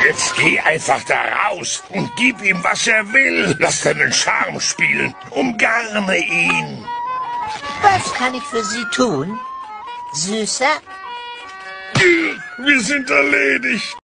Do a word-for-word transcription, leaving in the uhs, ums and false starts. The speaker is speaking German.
Jetzt geh einfach da raus und gib ihm, was er will. Lass deinen Charme spielen. Umgarne ihn. Was kann ich für Sie tun, Süßer? Wir sind erledigt.